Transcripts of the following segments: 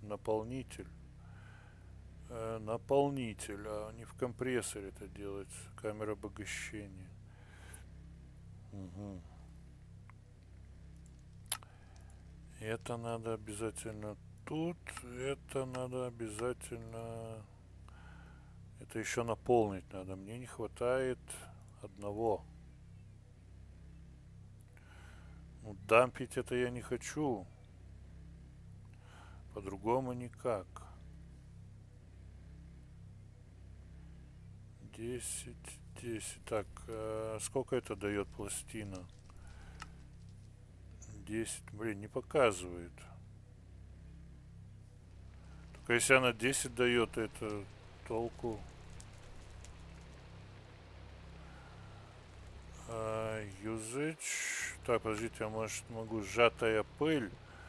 наполнитель. Наполнитель, а не в компрессоре это делается. Камера обогащения. Угу. Это надо обязательно тут. Это надо обязательно... Это еще наполнить надо. Мне не хватает одного. Ну, дампить это я не хочу. По-другому никак. 10, 10. Так, сколько это дает пластина? 10. Блин, не показывает. Только если она 10 дает, это толку. Usage. Так, подождите, я, может, могу сжатая пыль.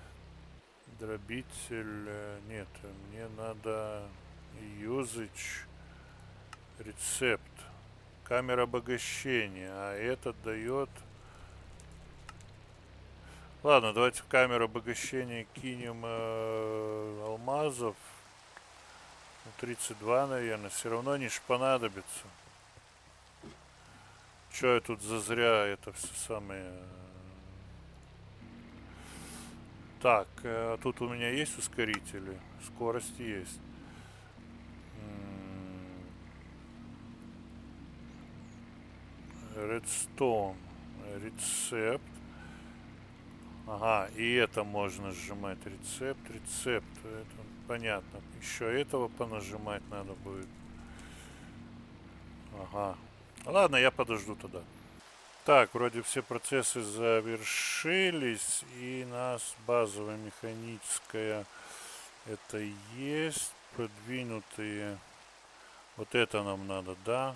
Дробитель. Нет, мне надо usage. Рецепт. Камера обогащения. А этот дает... Ладно, давайте в камеру обогащения кинем алмазов. 32, наверное. Все равно они ж понадобятся. Че я тут зазря это все самое... Так, тут у меня есть ускорители. Скорость есть. Redstone. Рецепт. Ага, и это можно сжимать. Рецепт. Это понятно. Еще этого понажимать надо будет. Ага. Ладно, я подожду тогда. Так, вроде все процессы завершились. И нас базовая механическая это есть. Продвинутые. Вот это нам надо, да?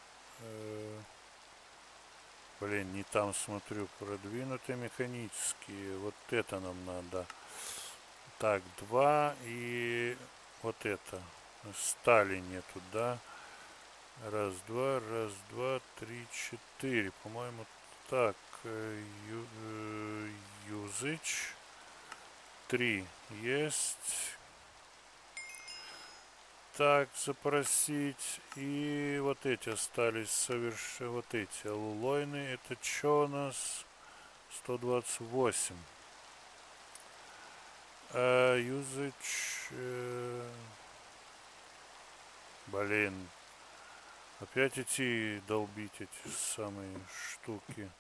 Блин, не там смотрю. Продвинутые механические. Вот это нам надо. Так, 2 и вот это. Стали нету, да? Раз, два, три, 4. По-моему, так. Usage. 3 есть. Так, запросить. И вот эти остались вот эти аллоины. Это что у нас? 128. Usage. Блин. Опять идти долбить эти самые штуки.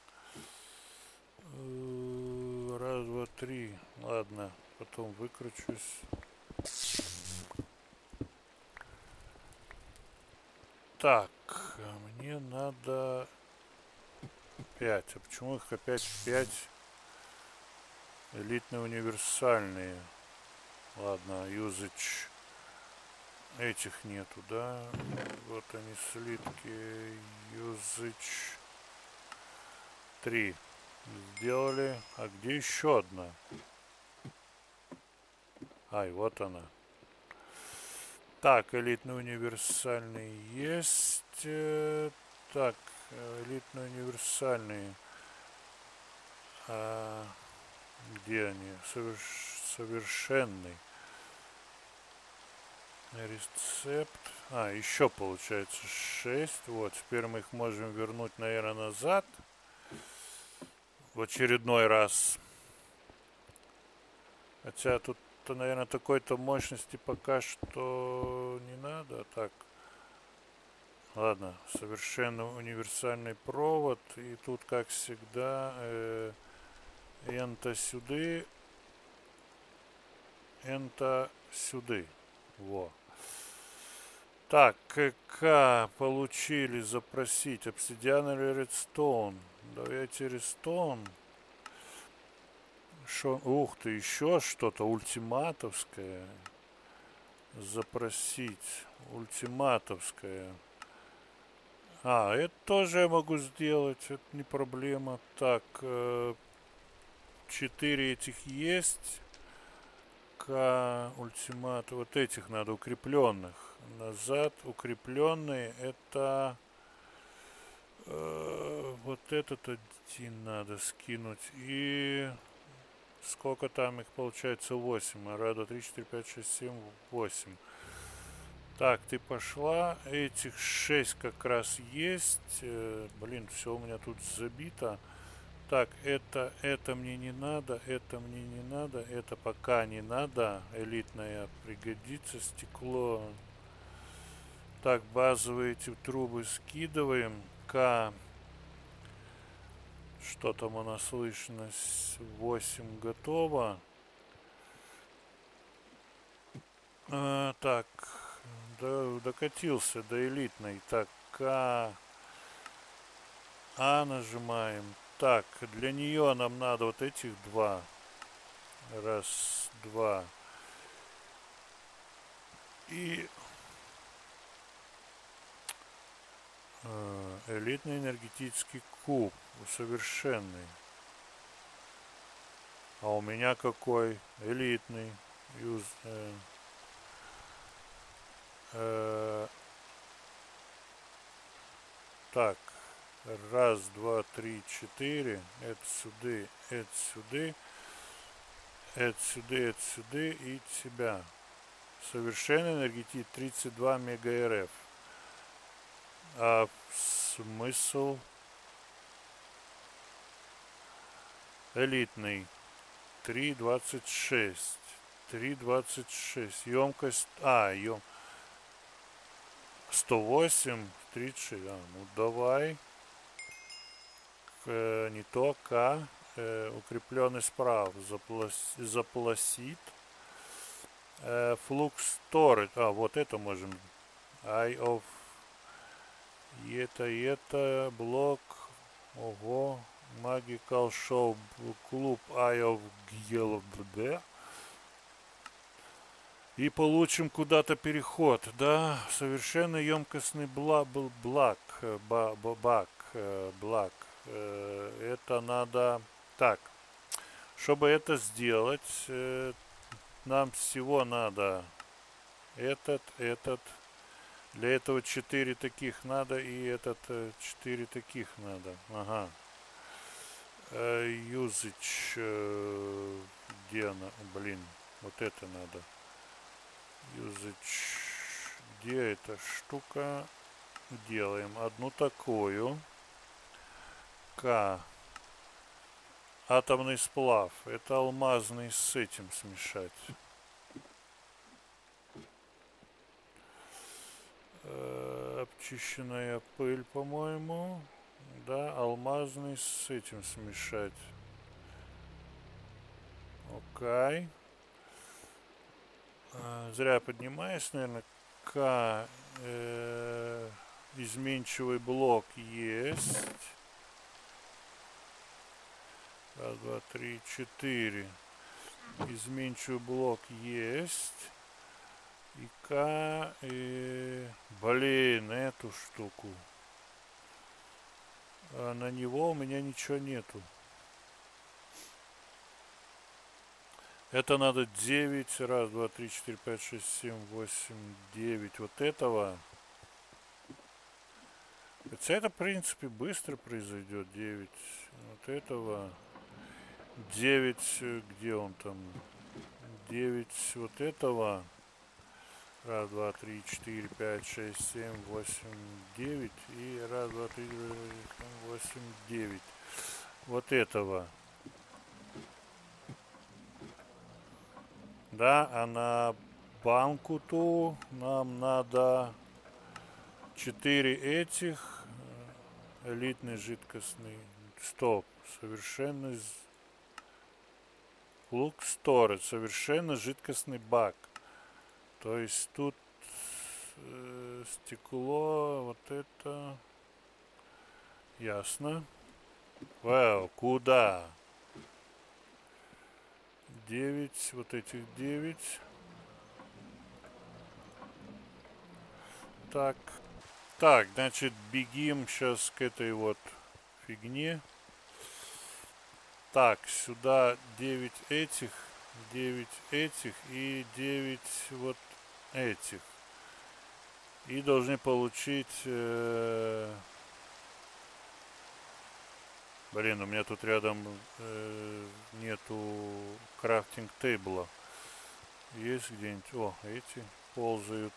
Раз, два, три. Ладно, потом выкручусь. Так, мне надо 5. А почему их опять 5? Элитные универсальные. Ладно, usage. Этих нету, да? Вот они, слитки. Usage 3. Сделали. А где еще одна? Ай, вот она. Так, элитный универсальный есть. Так, элитный универсальный. Где они? Совершенный. Рецепт. Еще получается 6. Вот, теперь мы их можем вернуть, наверное, назад. В очередной раз. Хотя тут, наверное, такой-то мощности пока что не надо. Так. Ладно, совершенно универсальный провод. И тут, как всегда, энто сюда. Энто сюда. Во. Так, КК получили запросить. Обсидиан или редстоун? Давайте редстоун. Ух ты, еще что-то ультиматовское. Запросить. Ультиматовское. Это тоже я могу сделать. Это не проблема. Так, 4 этих есть. Ультимат. Вот этих надо, укрепленных. Назад укрепленные. Это вот этот один надо скинуть. И Сколько там их получается? 8. Раз, два, три, четыре, пять, шесть, семь, 8. Так, ты пошла. Этих 6 как раз есть. Блин, все у меня тут забито. Так, это мне не надо, это мне не надо, это пока не надо. Элитная пригодится, стекло. Так, базовые эти трубы скидываем. К. Что там у нас слышно? 8 готово. Так, докатился до элитной. Так, К. А нажимаем. Так, для нее нам надо вот этих 2. Раз, 2. И элитный энергетический куб. Совершенный. А у меня какой? Элитный. Юз, так. Раз, два, три, 4. Это сюда, это сюда. Это сюда, это сюда и тебя. Совершенный энергетит 32 мега РФ. А смысл? Элитный 3,26. 3,26. Емкость. 108, 36. Ну давай. Не то К. Укрепленный справа. Запласит. Flux Storage. Вот это можем. Eye of. И это блок. Ого. Magical Show Club Eye of GLBD. И получим куда-то переход. Да, совершенно емкостный блак. Это надо... Так, чтобы это сделать, нам всего надо этот. Для этого 4 таких надо, и этот 4 таких надо. Ага. Usage. Где она? Блин, вот это надо. Usage. Где эта штука? Делаем одну такую. К. Атомный сплав. Это алмазный с этим смешать. Обчищенная пыль, по-моему. Да, алмазный с этим смешать. Окей. Зря поднимаюсь, наверное. К. Изменчивый блок есть. Раз, два, три, 4. Изменчивый блок есть. И К. Блин, эту штуку. На него у меня ничего нету. Это надо 9. Раз, два, три, 4, 5, 6, 7, 8, 9. Вот этого. Хотя это, в принципе, быстро произойдет. 9. Вот этого. 9. Где он там? 9 вот этого. Раз, два, три, 4, 5, 6, 7, 8, 9. И раз, два, три, 8, 9. Вот этого. Да, а на банку-то нам надо 4 этих. Элитный жидкостный. Стоп. Совершенно... Flux Storage. Совершенно жидкостный бак. То есть тут стекло, вот это. Ясно. Вау, куда? 9, вот этих 9. Так. Так, значит, бегим сейчас к этой вот фигне. Так, сюда 9 этих и 9 вот этих. И должны получить Блин, у меня тут рядом нету крафтинг тейбла. Есть где-нибудь? О, эти ползают.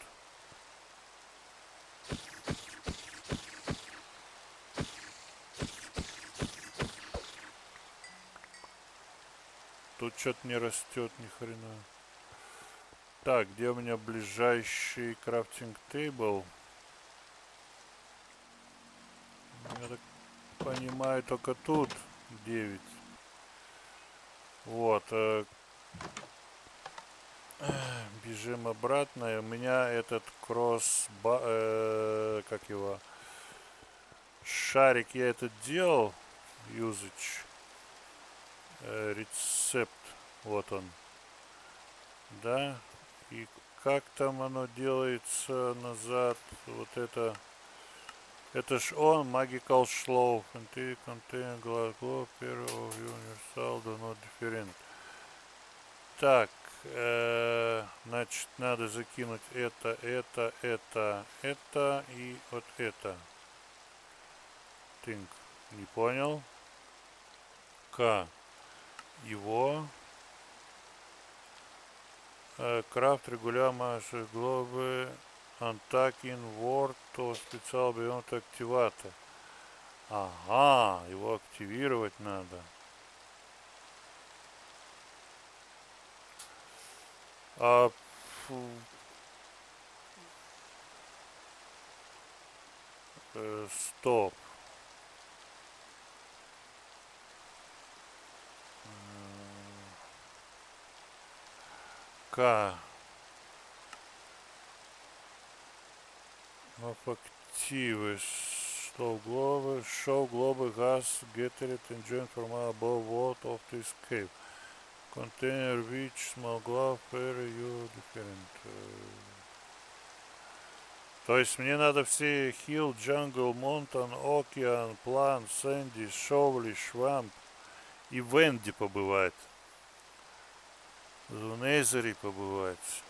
Тут что-то не растет ни хрена. Так, где у меня ближайший крафтинг тейбл? Я так понимаю, только тут 9. Вот. Бежим обратно. И у меня этот как его? Шарик я этот делал. Usage. Рецепт. Вот он. Да. И как там оно делается назад? Вот это. Это ж он, Magical Slow. Contain glass globe, pair of universal, do not different. Так, значит, надо закинуть это и вот это. Тынк. Не понял. К. Его. Крафт регуляр маши глобы. Антакин Word то специал бьет активатор. Ага, его активировать надо. Стоп. К. Активы. Show global gas gathered and joined from above world of the escape. Container which small glove pair you different. То есть мне надо все Hill, Jungle, Mountain, Ocean, Plant, Sandy, Shovel, Swamp и в Энди побывать. В Незере побывать.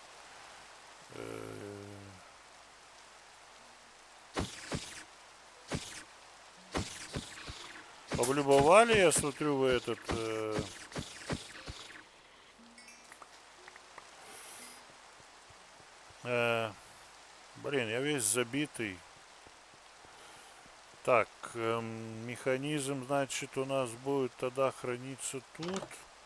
Облюбовали, я смотрю, вы этот... блин, я весь забитый. Так, механизм, значит, у нас будет тогда храниться тут.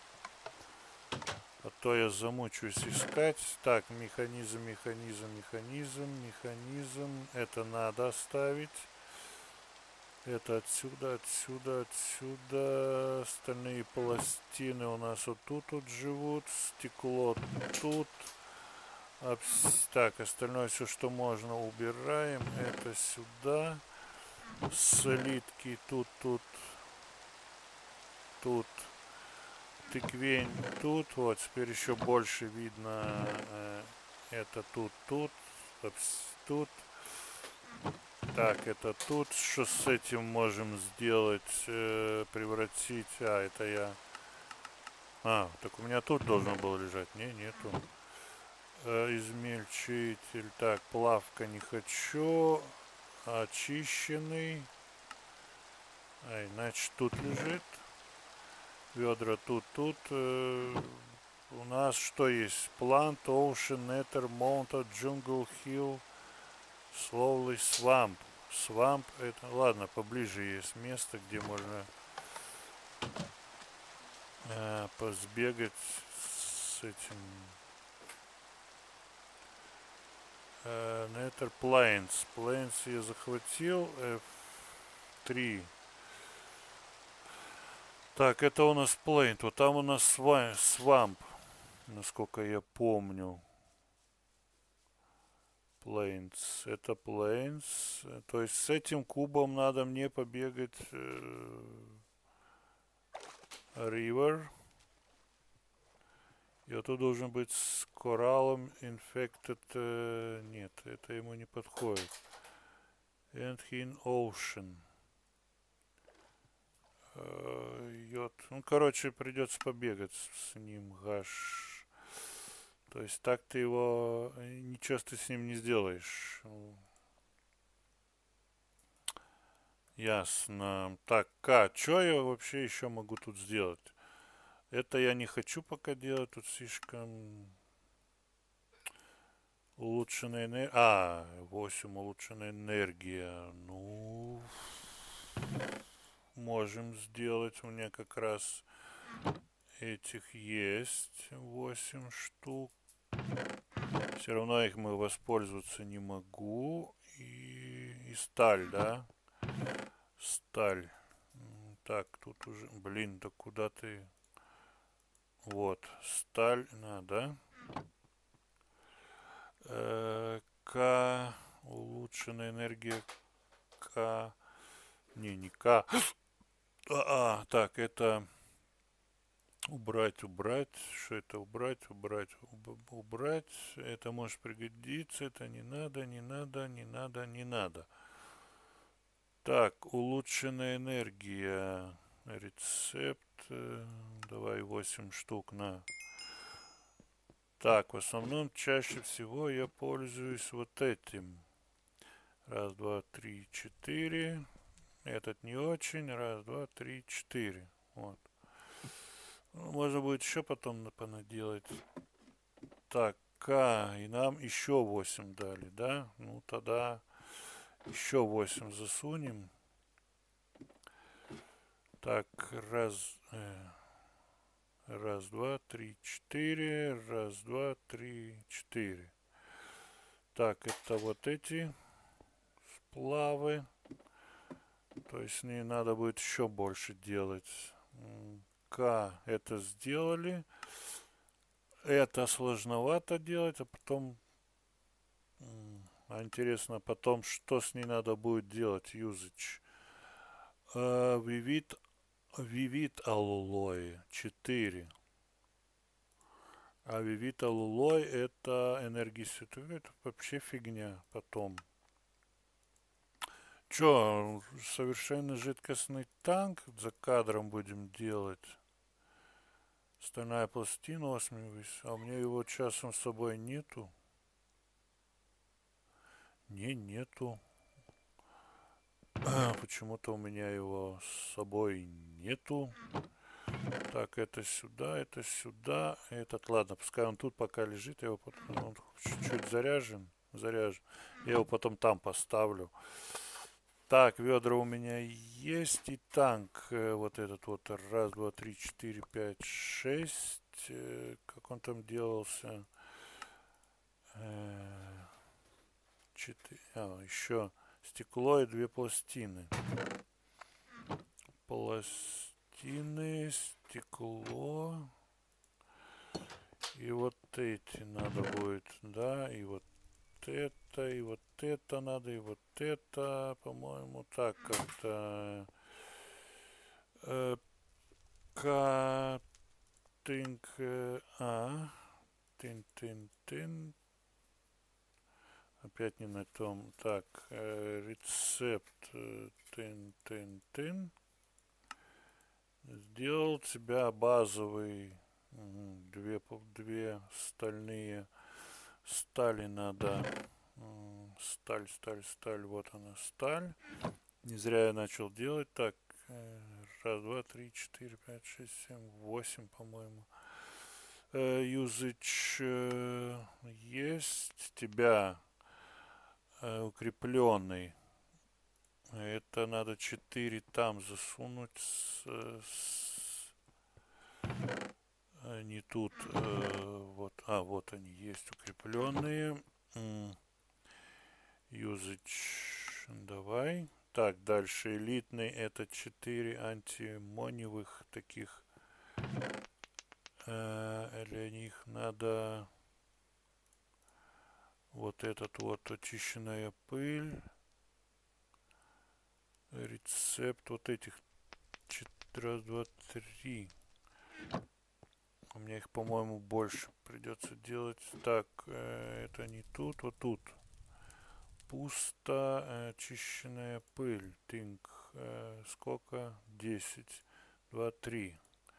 А то я замучусь искать. Так, механизм. Это надо оставить. Это отсюда. Остальные пластины у нас вот тут живут. Стекло тут. Так, остальное все, что можно, убираем. Это сюда. Слитки тут. Тыквень тут. Вот, теперь еще больше видно. Это тут. Тут. Так, это тут. Что с этим можем сделать? Превратить. Это я... так у меня тут должно было лежать. Нету. Измельчитель. Так, плавка не хочу. Очищенный. Значит, тут лежит. Ведра тут. У нас что есть? Plant, Ocean, Nether, Mountain, Jungle, Hill, Slowly, Swamp. Swamp это... Ладно, поближе есть место, где можно посбегать с этим... Nether Plains. Plains я захватил. F3. Так, это у нас Plains. Вот там у нас Swamp. Насколько я помню. Plains. Это Plains. То есть с этим кубом надо мне побегать. River. И вот тут должен быть с кораллом Infected. Нет, это ему не подходит. And in Ocean. Йод. Ну, короче, придется побегать с ним. Гаш. То есть так ты его... Ничего ты с ним не сделаешь. Ясно. Так, К, что я вообще еще могу тут сделать? Это я не хочу пока делать, тут слишком улучшенная энергия. 8 улучшенная энергия. Ну, можем сделать. У меня как раз этих есть 8 штук. Все равно их мы воспользоваться не могу. И сталь, да? Сталь. Так, тут уже... Блин, да куда ты... Вот, сталь надо. К, улучшенная энергия К. Не К. Так, это убрать. Что это убрать. Это может пригодиться. Это не надо. Так, улучшенная энергия. Рецепт. Давай 8 штук на... Так, в основном чаще всего я пользуюсь вот этим. Раз, два, три, четыре. Этот не очень. Раз, два, три, четыре. Вот. Ну, можно будет еще потом понаделать. Так, и нам еще 8 дали, да? Ну, тогда еще 8 засунем. Так, раз, два, три, четыре. Раз, два, три, четыре. Так, это вот эти сплавы. То есть не надо будет еще больше делать. К это сделали. Это сложновато делать, а потом... интересно потом, что с ней надо будет делать, usage. Vivid Alloy 4. А Vivid Alloy это энергия. Это вообще фигня потом. Че, совершенно жидкостный танк за кадром будем делать? Стальная пластина 8, а у меня его часом с собой нету. Нету. Почему-то у меня его с собой нету. Так, это сюда. Этот, ладно, пускай он тут пока лежит. Я его потом, он чуть-чуть заряжен. Я его потом там поставлю. Так, ведра у меня есть. И танк вот этот вот. Раз, два, три, четыре, пять, шесть. Как он там делался? 4. Еще стекло и 2 пластины. Стекло. И вот эти надо будет, да, и вот это надо, и вот это, по-моему, так как-то. Катинг, тин. Опять не на том. Так, рецепт, тин. Сделал тебя базовый. Две стальные. Стали надо. Сталь. Вот она, сталь. Не зря я начал делать. Так, раз, два, три, четыре, пять, шесть, семь, 8, по-моему. Usage есть. Тебя укрепленный. Это надо 4 там засунуть. Не тут. Вот они есть укрепленные. Usage. Давай. Так, дальше элитный. Это 4 антимоневых таких. Для них надо вот этот вот очищенная пыль. Рецепт вот этих. Раз, два, три. У меня их, по-моему, больше придется делать. Так, это не тут, вот тут. Пусто, очищенная пыль. Тинг. Сколько? 10. 2, 3.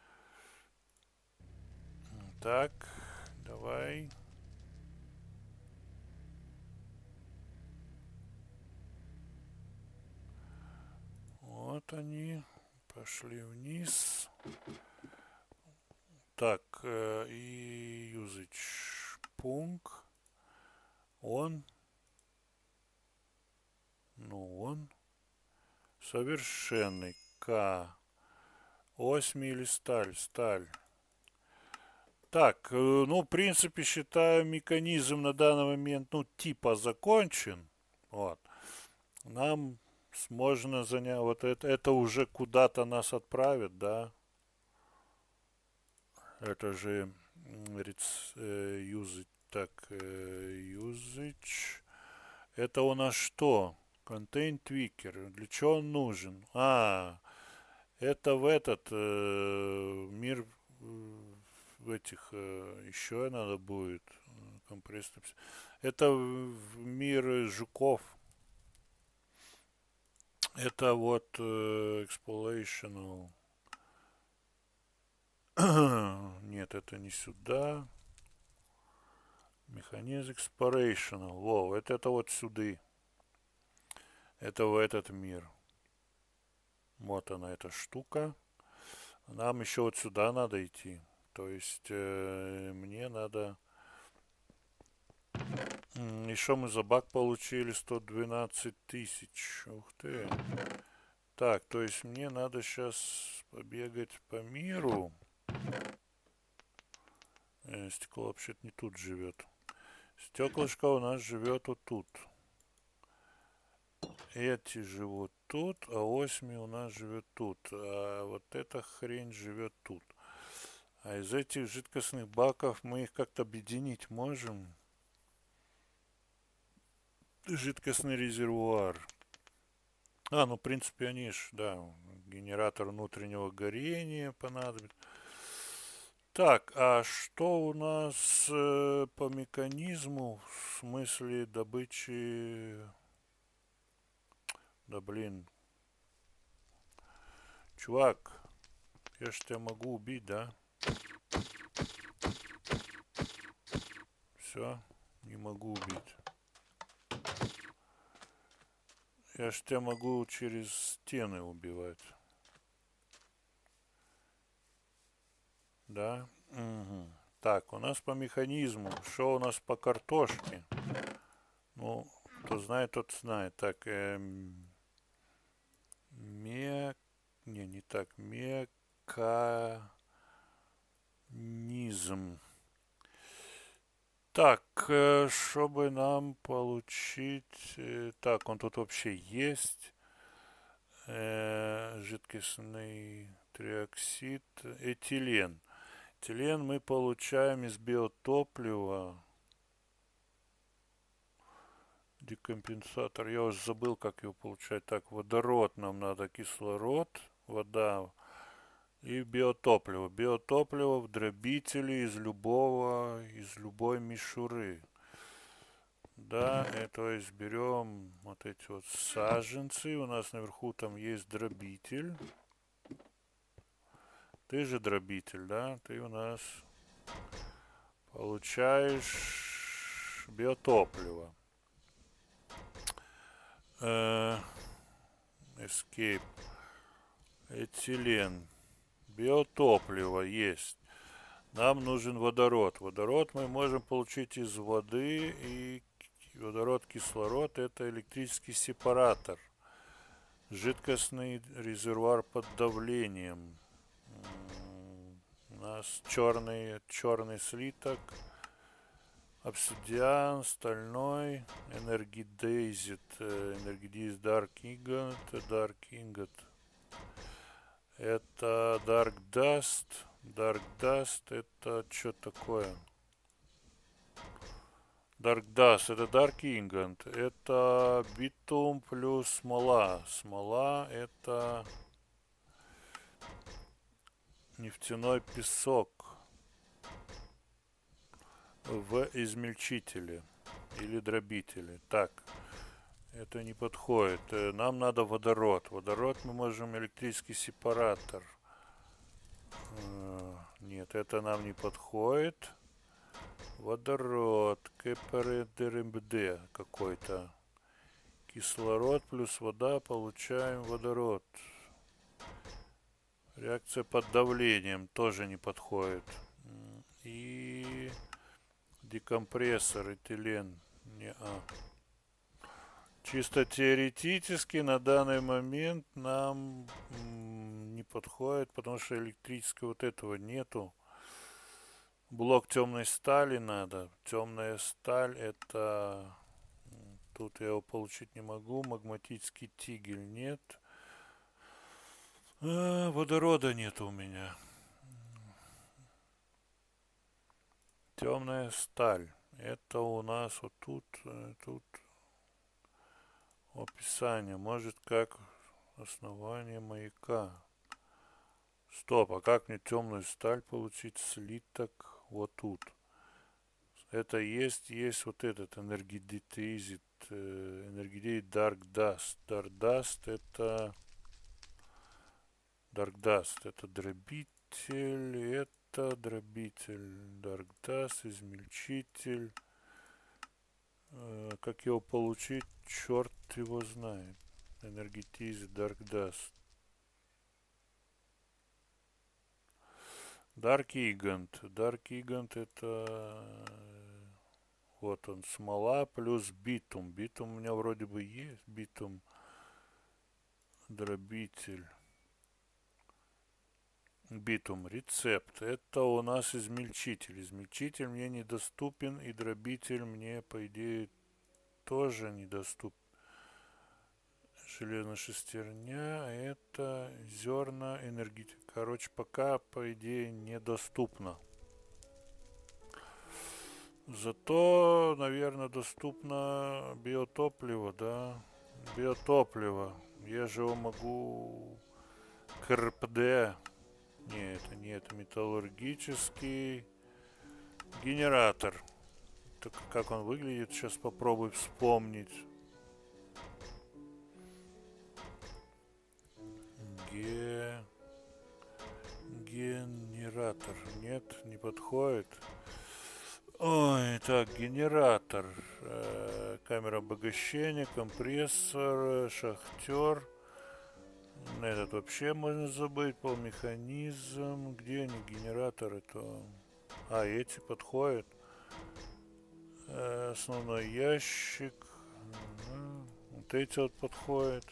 Так, давай. Вот они. Пошли вниз. Так, и usage пункт. Он. Ну, он. Совершенный. К. Осьми или сталь? Сталь. Так, ну, в принципе, считаю, механизм на данный момент, ну, типа закончен. Вот. Нам можно занять, вот это уже куда-то нас отправит, да. Это же usage, так, usage. Это у нас что? Contain tweaker. Для чего он нужен? Это в этот мир в этих еще надо будет компресс. Это в мир жуков. Это вот explorational. Нет, это не сюда. Механизм explorational. Во, это вот сюда. Это в этот мир. Вот она, эта штука. Нам еще вот сюда надо идти. То есть мне надо... И что мы за баг получили? 112 тысяч. Ух ты. Так, то есть мне надо сейчас побегать по миру. Стекло вообще-то не тут живет. Стеклышко у нас живет вот тут. Эти живут тут, а осьми у нас живет тут. А вот эта хрень живет тут. А из этих жидкостных баков мы их как-то объединить можем. Жидкостный резервуар. Ну, в принципе, они ж, да, генератор внутреннего горения понадобится. Так, а что у нас по механизму в смысле добычи... Да блин. Чувак, я ж тебя могу убить, да? Все, не могу убить. Я ж тебя могу через стены убивать. Да? Угу. Так, у нас по механизму. Что у нас по картошке? Ну, кто знает, тот знает. Так, не так. Механизм. Так, чтобы нам получить... так, он тут вообще есть. Жидкостный триоксид. Этилен. Этилен мы получаем из биотоплива. Декомпенсатор. Я уже забыл, как его получать. Так, водород нам надо, кислород, вода и биотопливо. Биотопливо в дробителе из любой мишуры. Да, то есть берем вот эти вот саженцы. У нас наверху там есть дробитель. Ты же дробитель, да? Ты у нас получаешь биотопливо. Escape. Этилен. Биотопливо есть. Нам нужен водород. Водород мы можем получить из воды. И водород, кислород — это электрический сепаратор. Жидкостный резервуар под давлением. У нас черный слиток. Обсидиан, стальной, энергидейзит, Dark Ingot. Это Dark Dust. Dark Dust это что такое? Dark Dust это Dark Ingot. Это битум плюс смола. Смола это нефтяной песок в измельчителе или дробителе. Так, это не подходит. Нам надо водород. Водород мы можем электрический сепаратор. Нет, это нам не подходит. Водород. КПРДРМБД какой-то. Кислород плюс вода. Получаем водород. Реакция под давлением тоже не подходит. И декомпрессор, этилен. Не -а. Чисто теоретически на данный момент нам не подходит, потому что электрического вот этого нету. Блок темной стали надо. Темная сталь это... Тут я его получить не могу. Магматический тигель нет. Водорода нет у меня. Темная сталь. Это у нас вот тут, тут описание. Может как основание маяка. Стоп, а как мне темную сталь получить? Слиток вот тут. Это есть вот этот энергидит, энергидит Dark Dust. Dark Dust это дробитель, это дробитель. Dark Dust, измельчитель. Как его получить, черт его знает. Энергетизит Dark Dust. Dark Gigant это вот он, смола плюс битум. Битум у меня вроде бы есть. Битум дробитель. Битум рецепт. Это у нас измельчитель. Измельчитель мне недоступен, и дробитель мне, по идее, тоже недоступен. Железная шестерня. Это зерна энергетика. Короче, пока, по идее, недоступно. Зато, наверное, доступно биотопливо, да. Биотопливо. Я же его могу... КРПД. Нет, это не это. Металлургический генератор. Так как он выглядит, сейчас попробую вспомнить. Генератор. Нет, не подходит. Ой, так, генератор. Камера обогащения, компрессор, шахтер. Этот вообще можно забыть. Полмеханизм. Где они, генераторы? То... эти подходят. Основной ящик. Вот эти вот подходят.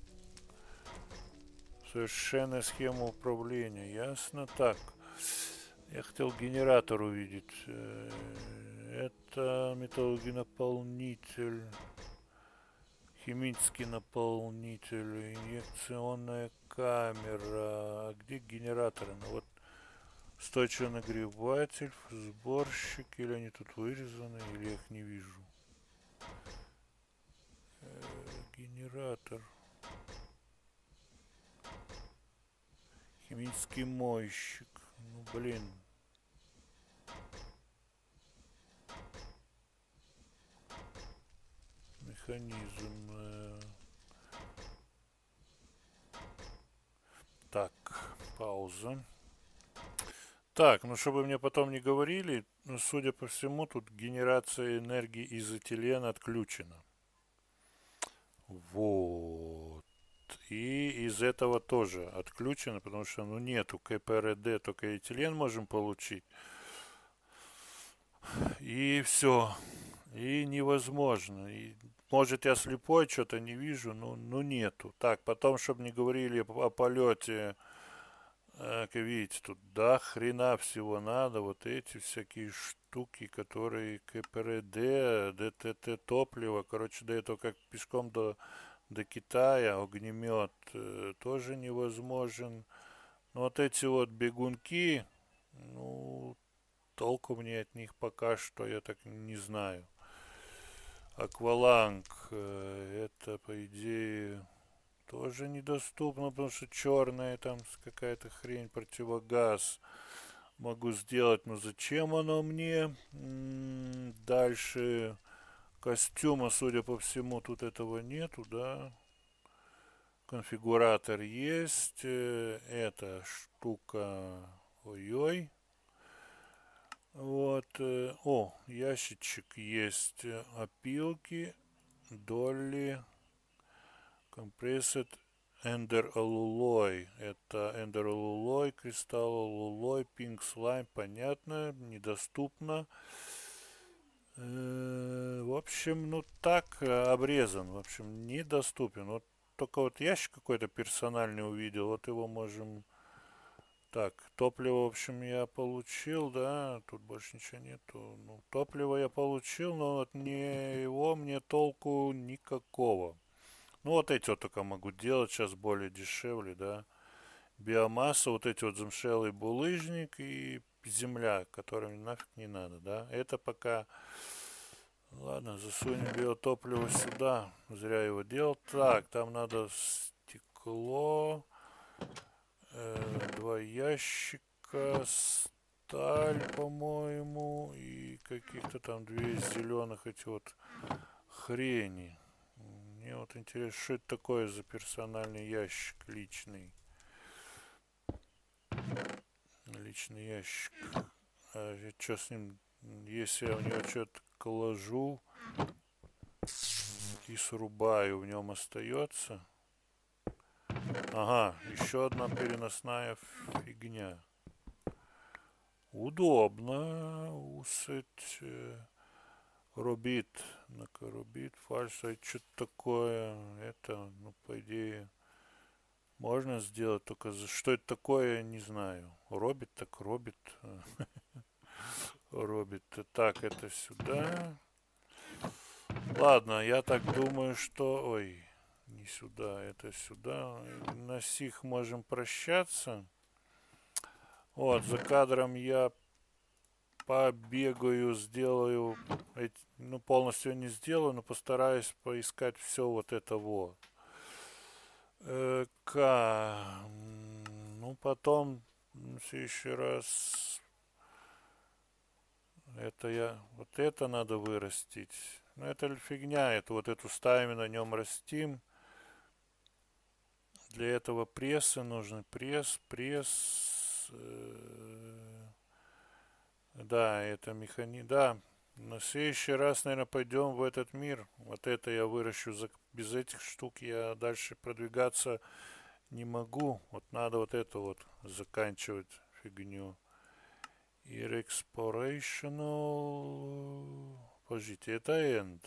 Совершенная схема управления. Ясно. Так. Я хотел генератор увидеть. Это металлургий наполнитель. Химический наполнитель. Инъекционная камера. А где генераторы? Ну вот стойчивый нагреватель, сборщик. Или они тут вырезаны, или я их не вижу. Генератор. Химический мойщик. Ну блин. Механизм. Так, пауза. Так, ну чтобы мне потом не говорили, ну, судя по всему, тут генерация энергии из этилена отключена. Вот. И из этого тоже отключено, потому что ну нету КПРД, только этилен можем получить. И все. И невозможно. И, может, я слепой, что-то не вижу, но ну нету. Так, потом, чтобы не говорили о полете, как видите, тут до хрена всего надо. Вот эти всякие штуки, которые КПРД, ДТТ топливо. Короче, до этого как пешком до Китая, огнемет тоже невозможен. Но вот эти вот бегунки, ну, толку мне от них пока что, я так не знаю. Акваланг, это, по идее, тоже недоступно, потому что черная там какая-то хрень, противогаз могу сделать, но зачем оно мне? Дальше костюма, судя по всему, тут этого нету, да. Конфигуратор есть, эта штука, ой-ой. Вот, ящичек есть, опилки, долли, компрессор, Эндер Алулой. Это Эндер Алулой, Кристалл Алулой, Пинк Слайм. Понятно, недоступно. В общем, ну так, обрезан. В общем, недоступен. Вот только вот ящик какой-то персональный увидел. Вот его можем... Так, топливо, в общем, я получил, да. Тут больше ничего нету. Ну, топливо я получил, но от него мне толку никакого. Ну, вот эти вот только могу делать сейчас более дешевле, да. Биомасса, вот эти вот замшелый булыжник и земля, которым нафиг не надо, да. Это пока... Ладно, засунем биотопливо сюда. Зря его делал. Так, там надо стекло. Два ящика. Сталь, по-моему. И каких-то там две зеленых эти вот хрени. Мне вот интересно, что это такое за персональный ящик личный. Личный ящик. А что с ним? Если я в него что-то положу и срубаю, в нем остается. Ага, еще одна переносная фигня. Удобно. Усыть. Робит. Ну-ка, робит, фальш. Что-то такое. Это, ну, по идее, можно сделать. Только что это такое, не знаю. Робит, так робит. Робит. Так, это сюда. Ладно, я так думаю, что... Ой, не сюда, это сюда. На сих можем прощаться. Вот, за кадром я побегаю, сделаю... Ну, полностью не сделаю, но постараюсь поискать все вот это вот. Ну, потом в следующий раз... Это я... Вот это надо вырастить. Ну, это фигня. Это вот эту ставим, на нем растим. Для этого прессы нужны. Пресс. Да, это механизм. Да, на следующий раз, наверное, пойдем в этот мир. Вот это я выращу. Без этих штук я дальше продвигаться не могу. Вот надо вот это вот заканчивать фигню. Ir Explorational. Подождите, это End.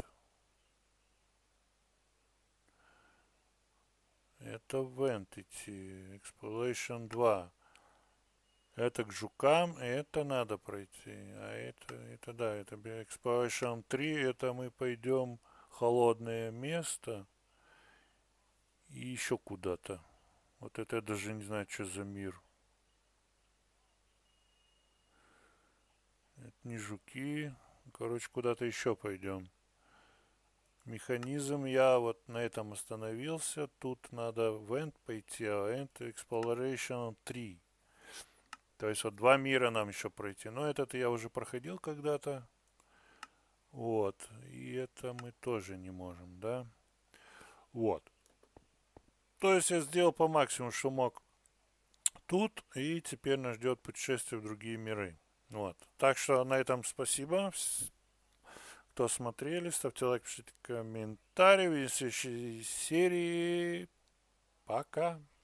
Это в Entity. Exploration 2. Это к жукам, это надо пройти. А это да, это Exploration 3, это мы пойдем в холодное место и еще куда-то. Вот это я даже не знаю, что за мир. Это не жуки. Короче, куда-то еще пойдем. Механизм я вот на этом остановился. Тут надо в End пойти, а End Exploration 3. То есть вот два мира нам еще пройти. Но этот я уже проходил когда-то. Вот. И это мы тоже не можем, да? Вот. То есть я сделал по максимуму, что мог тут. И теперь нас ждет путешествие в другие миры. Вот. Так что на этом спасибо. Кто смотрели, ставьте лайк, пишите комментарии. В следующей серии. Пока.